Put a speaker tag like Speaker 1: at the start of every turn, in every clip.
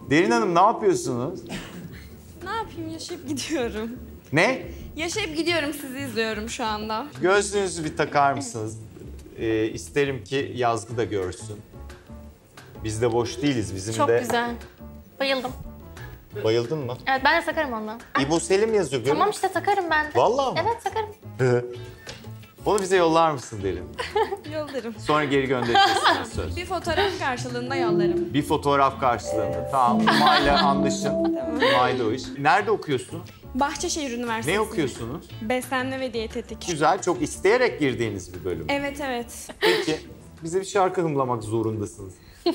Speaker 1: Derin Hanım ne yapıyorsunuz?
Speaker 2: Ne yapayım? Yaşayıp gidiyorum.
Speaker 1: Ne?
Speaker 2: Yaşayıp gidiyorum, sizi izliyorum şu anda.
Speaker 1: Gözlüğünüzü bir takar mısınız? İsterim ki Yazgı da görsün. Biz de boş değiliz. Bizim
Speaker 3: Çok
Speaker 1: de...
Speaker 3: güzel. Bayıldım.
Speaker 1: Bayıldın mı?
Speaker 3: Evet, ben de takarım ondan.
Speaker 1: İbo Selim yazıyor. görüyor
Speaker 3: Tamam
Speaker 1: musun?
Speaker 3: işte takarım ben de.
Speaker 1: Vallahi mı?
Speaker 3: Evet takarım.
Speaker 1: Onu bize yollar mısın Derin?
Speaker 2: Yollarım.
Speaker 1: Sonra geri göndereceksiniz söz.
Speaker 2: Bir fotoğraf karşılığında yollarım.
Speaker 1: Bir fotoğraf karşılığında. Tamam. Umay'la anlaşın. Umay'da o iş. Nerede okuyorsun?
Speaker 2: Bahçeşehir Üniversitesi.
Speaker 1: Ne okuyorsunuz?
Speaker 2: Beslenme ve diyetetik.
Speaker 1: Güzel, çok isteyerek girdiğiniz bir bölüm.
Speaker 2: Evet, evet.
Speaker 1: Peki, bize bir şarkı hımlamak zorundasınız.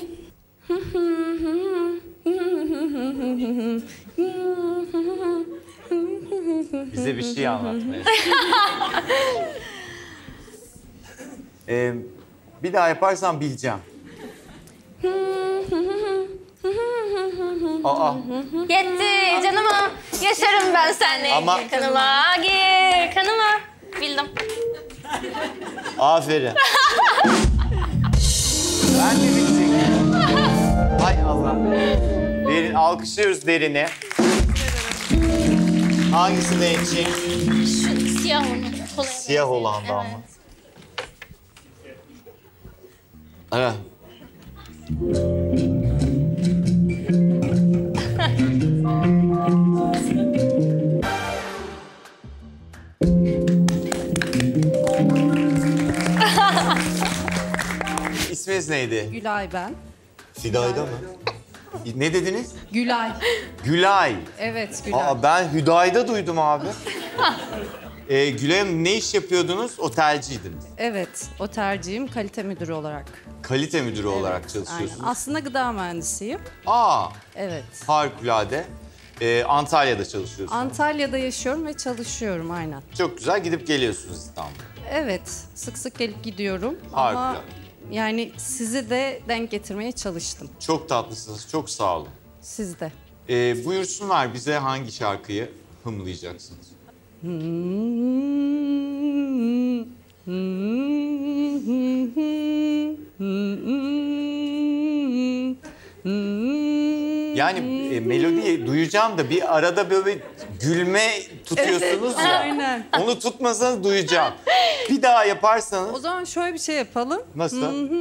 Speaker 1: Bize bir şey anlatmaya. Bir daha yaparsan bileceğim. Aa,
Speaker 3: Yetti canıma. Yaşarım ben seninle.
Speaker 1: Ama-
Speaker 3: Gir kanıma, gir kanıma. Bildim.
Speaker 1: aferin. Ben de bilecektim. Hay Allah. Derin, alkışlıyoruz Derin'i. Hangisini için?
Speaker 3: Şu siyah olan.
Speaker 1: Siyah olan da ama. Evet. İsminiz neydi?
Speaker 4: Gülay ben.
Speaker 1: Fidayda mı? Ne dediniz?
Speaker 4: Gülay.
Speaker 1: Gülay.
Speaker 4: Evet Gülay.
Speaker 1: Aa, ben Hüdayda duydum abi. Gülay Hanım, ne iş yapıyordunuz? Otelciydiniz.
Speaker 4: Evet, otelciyim, kalite müdürü olarak.
Speaker 1: Kalite müdürü olarak
Speaker 4: Aynen.
Speaker 1: çalışıyorsunuz.
Speaker 4: Aslında gıda mühendisiyim.
Speaker 1: Aa,
Speaker 4: Evet.
Speaker 1: harikulade. Antalya'da çalışıyorsunuz.
Speaker 4: Antalya'da yaşıyorum ve çalışıyorum aynen.
Speaker 1: Çok güzel, gidip geliyorsunuz İstanbul'a.
Speaker 4: Evet, sık sık gelip gidiyorum ama
Speaker 1: Harikulade.
Speaker 4: yani sizi de denk getirmeye çalıştım.
Speaker 1: Çok tatlısınız, çok sağ olun.
Speaker 4: Siz de.
Speaker 1: Buyursunlar, bize hangi şarkıyı hımlayacaksınız? Yani melodiyi duyacağım da bir arada böyle gülme tutuyorsunuz ya.
Speaker 4: Aynen.
Speaker 1: Onu tutmasanız duyacağım. Bir daha yaparsanız.
Speaker 4: O zaman şöyle bir şey yapalım.
Speaker 1: Nasıl?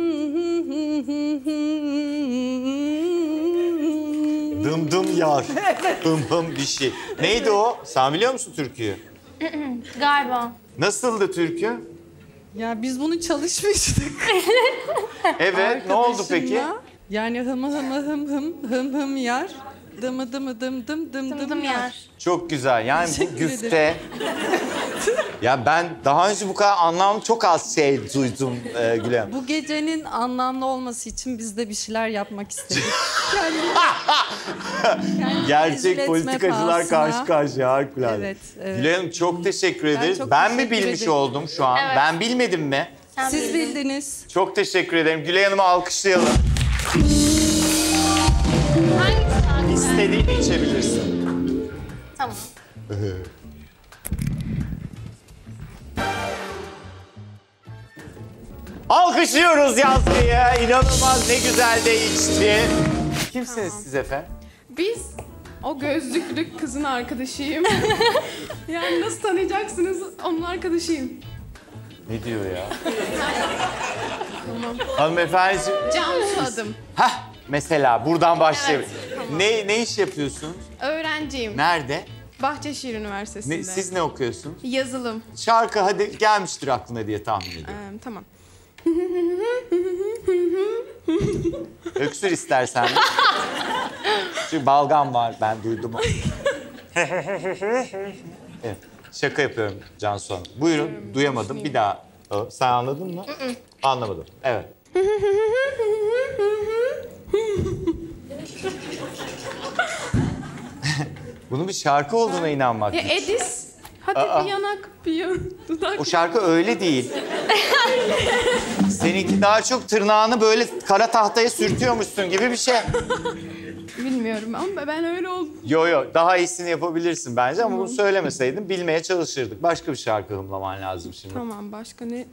Speaker 1: Dım dım yar. Hım hım bir şey. Neydi o? Sen biliyor musun türküyü?
Speaker 3: Galiba.
Speaker 1: Nasıldı türkü?
Speaker 4: Ya biz bunu çalışmıştık.
Speaker 1: Evet, ne oldu peki?
Speaker 4: Arkadaşımla. Yani hım hım hım hım hım hım yar. Dımı dımı dım dım dım dım
Speaker 3: Dım
Speaker 4: yar.
Speaker 3: yar.
Speaker 1: Çok güzel. Yani bu
Speaker 4: Teşekkür
Speaker 1: güfte. Ya ben daha önce bu kadar anlamlı çok az şey duydum Gülay Hanım.
Speaker 4: Bu gecenin anlamlı olması için biz de bir şeyler yapmak istedik. Kendimizi rezil
Speaker 1: Gerçek
Speaker 4: etme
Speaker 1: politikacılar
Speaker 4: pahasına.
Speaker 1: karşı karşıya harikulade.
Speaker 4: Evet, evet.
Speaker 1: Gülay Hanım çok teşekkür ederiz.
Speaker 4: çok
Speaker 1: Ben mi
Speaker 4: teşekkür
Speaker 1: bilmiş
Speaker 4: ederim.
Speaker 1: oldum şu an?
Speaker 3: Evet.
Speaker 1: Ben bilmedim mi?
Speaker 3: Sen
Speaker 4: Siz
Speaker 3: bildin.
Speaker 4: bildiniz.
Speaker 1: Çok teşekkür ederim. Gülay Hanım'ı alkışlayalım.
Speaker 3: Hangisi daha güzel?
Speaker 1: İstediğini içebilirsin.
Speaker 3: Tamam.
Speaker 1: Alkışlıyoruz Yazgı'yı. İnanılmaz ne güzel de içti. Kimsiniz siz efendim?
Speaker 5: Biz o gözlüklü kızın arkadaşıyım. Yani nasıl tanıyacaksınız? Onun arkadaşıyım.
Speaker 1: Ne diyor ya? Hanımefendiciğim.
Speaker 5: Cansu adım.
Speaker 1: Hah, mesela buradan başlayalım. Ne iş yapıyorsunuz?
Speaker 5: Öğrenciyim.
Speaker 1: Nerede?
Speaker 5: Bahçeşehir Üniversitesi'nde.
Speaker 1: Siz ne okuyorsunuz?
Speaker 5: Yazılım.
Speaker 1: Şarkı hadi gelmiştir aklına diye tahmin ediyorum.
Speaker 5: Tamam.
Speaker 1: Öksür istersen. Çünkü balgam var, ben duydum. Evet, şaka yapıyorum Cansu Hanım. Buyurun, duyamadım. Bir daha. Sen anladın mı? Anlamadım. Evet. Bunun bir şarkı olduğuna inanmak.
Speaker 5: Ya Edis. Hadi bir yanak, bir dudak.
Speaker 1: O şarkı öyle değil. Seninki daha çok tırnağını böyle kara tahtaya sürtüyormuşsun gibi bir şey.
Speaker 5: Bilmiyorum ama ben öyle oldum.
Speaker 1: Yo, daha iyisini yapabilirsin bence ama bunu söylemeseydin bilmeye çalışırdık. Başka bir şarkı hımlaman lazım şimdi.
Speaker 5: Tamam, başka ne?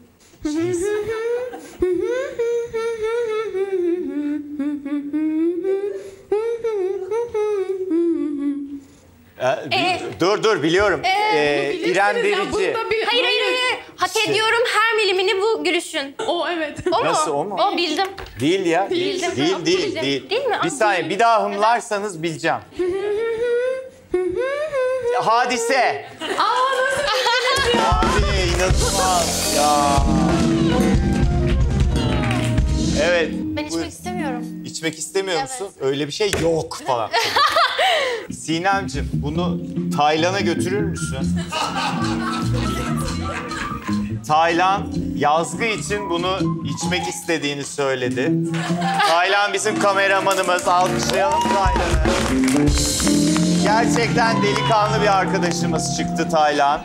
Speaker 1: Dur biliyorum. İrem
Speaker 5: Bilirsiniz ya,
Speaker 1: Derici.
Speaker 5: bunda bir...
Speaker 3: Hayır. Hak ediyorum her milimini bu gülüşün.
Speaker 5: O evet.
Speaker 3: O
Speaker 1: Nasıl,
Speaker 3: mu?
Speaker 1: o mu?
Speaker 3: O bildim.
Speaker 1: Değil ya.
Speaker 3: Bildim.
Speaker 1: Değil.
Speaker 3: Değil mi?
Speaker 1: Bir saniye bir daha hımlarsanız bileceğim. Hadise. Abi inanılmaz ya. Evet.
Speaker 3: Ben içmek istemiyorum.
Speaker 1: İçmek istemiyor musun?
Speaker 3: Evet.
Speaker 1: Öyle bir şey yok falan. Sinemciğim bunu Taylan'a götürür müsün? Taylan yazgı için bunu içmek istediğini söyledi. Taylan bizim kameramanımız. Alkışlayalım Taylan'ı. Gerçekten delikanlı bir arkadaşımız çıktı Taylan.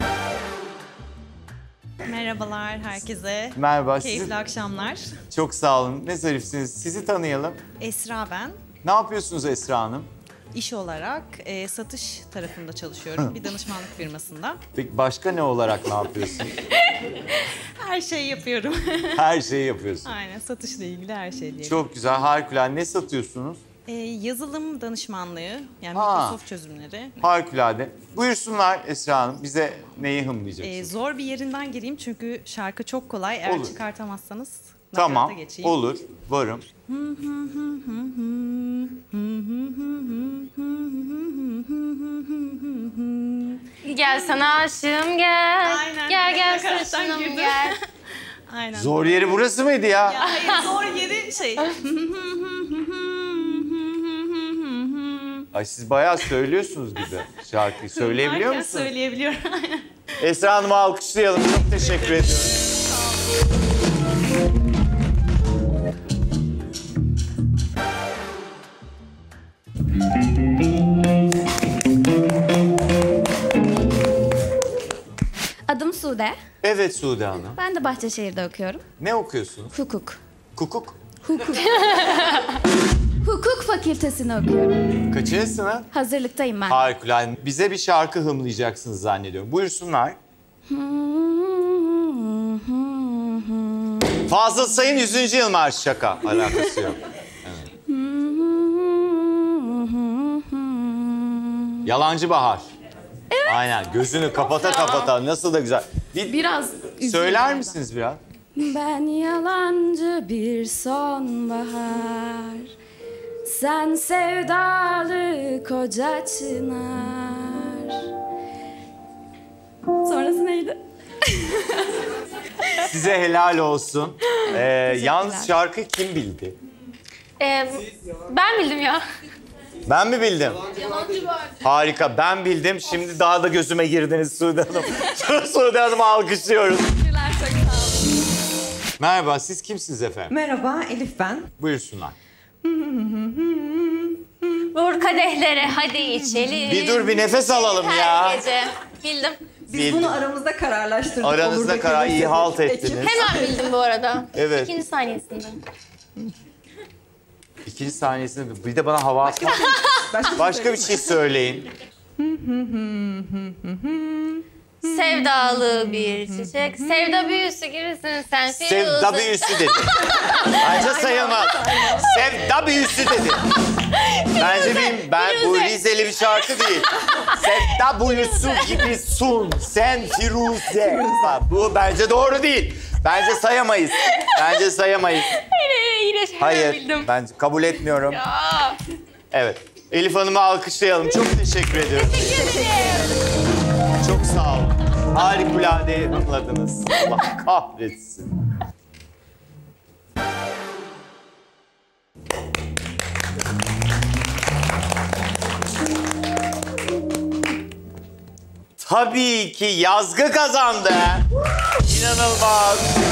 Speaker 6: Merhabalar herkese.
Speaker 1: Merhaba.
Speaker 6: Keyifli akşamlar.
Speaker 1: Çok sağ olun. Ne zarifsiniz. Sizi tanıyalım.
Speaker 6: Esra ben.
Speaker 1: Ne yapıyorsunuz Esra Hanım?
Speaker 6: İş olarak satış tarafında çalışıyorum. Bir danışmanlık firmasında.
Speaker 1: Peki başka ne olarak ne yapıyorsun?
Speaker 6: Her şeyi yapıyorum.
Speaker 1: Her şeyi yapıyorsun.
Speaker 6: Aynen satışla ilgili her şeyle.
Speaker 1: Çok güzel, harikulade. Ne satıyorsunuz?
Speaker 6: Yazılım danışmanlığı, yani
Speaker 1: Ha.
Speaker 6: Microsoft çözümleri.
Speaker 1: Harikulade. Buyursunlar Esra Hanım. Bize neyi hımlayacaksınız?
Speaker 6: Zor bir yerinden gireyim çünkü şarkı çok kolay. Eğer
Speaker 1: Olur.
Speaker 6: çıkartamazsanız
Speaker 1: Tamam,
Speaker 6: nakarata geçeyim.
Speaker 1: olur. Varım.
Speaker 3: Gel sana aşığım gel.
Speaker 6: Aynen.
Speaker 3: Gel
Speaker 6: Nakarattan
Speaker 3: sarışınım
Speaker 6: girdim.
Speaker 3: gel.
Speaker 6: Aynen.
Speaker 1: Zor yeri burası mıydı ya?
Speaker 6: Hayır, zor yeri şey.
Speaker 1: Ay siz bayağı söylüyorsunuz gibi şarkıyı. Söyleyebiliyor
Speaker 6: Varken
Speaker 1: musunuz?
Speaker 6: Söyleyebiliyorum.
Speaker 1: Esra Hanım'ı alkışlayalım. Çok teşekkür ediyorum.
Speaker 7: Adım Sude.
Speaker 1: Evet Sude Hanım.
Speaker 7: Ben de Bahçeşehir'de okuyorum.
Speaker 1: Ne okuyorsunuz?
Speaker 7: Hukuk.
Speaker 1: Hukuk.
Speaker 7: Hukuk fakültesini okuyorum.
Speaker 1: Kaçıncı sınıf?
Speaker 7: Hazırlıktayım ben.
Speaker 1: Harikulade. Bize bir şarkı hımlayacaksınız zannediyorum. Buyursunlar. Fazıl Say'ın 100. yıl marşı şaka. Alakası yok. Evet. Yalancı Bahar. Evet. Aynen. Gözünü kapata nasıl da güzel.
Speaker 2: Biraz
Speaker 1: Söyler misiniz biraz?
Speaker 7: Ben yalancı bir sonbahar, sen sevdalı koca çınar. Sonrası neydi?
Speaker 1: Size helal olsun. Yalnız şarkı kim bildi?
Speaker 3: Ben bildim ya.
Speaker 1: Ben mi bildim? Harika. Ben bildim. Şimdi daha da gözüme girdiniz Sude Hanım. Sude Hanım'ı alkışlıyoruz. Merhaba. Siz kimsiniz efendim?
Speaker 8: Merhaba, Elif ben.
Speaker 1: Buyursunlar.
Speaker 3: Vur kadehleri hadi içelim.
Speaker 1: Bir dur bir nefes alalım ya.
Speaker 3: Her gece. Bildim.
Speaker 8: Biz
Speaker 1: Bildim.
Speaker 8: bunu aramızda kararlaştırdık.
Speaker 1: Aranızda
Speaker 8: Olur da
Speaker 1: karar iyi
Speaker 8: gelirse.
Speaker 1: halt
Speaker 8: Ekip.
Speaker 1: ettiniz.
Speaker 3: Hemen bildim bu arada.
Speaker 1: Evet.
Speaker 3: İkinci saniyesinde.
Speaker 1: İkinci saniyesinde bir de bana hava atmak. Başka bir şey söyleyin.
Speaker 3: Sevdalı bir çiçek. Sevda büyüsü gibisin sen.
Speaker 1: Sevda büyüsü dedi. Bence sayılmaz. Sevda büyüsü dedi. Bence bu Rizeli bir şarkı değil. Sevda büyüsü gibisin sen Firuze. Bu bence doğru değil. Bence sayamayız.
Speaker 3: Yine
Speaker 1: Hayır,
Speaker 3: bildim.
Speaker 1: ben kabul etmiyorum. Evet, Elif Hanım'ı alkışlayalım. Çok teşekkür ediyorum. Çok sağ olun. Harikulade hımladınız. Allah kahretsin. Tabii ki Yazgı kazandı. İnanılmaz.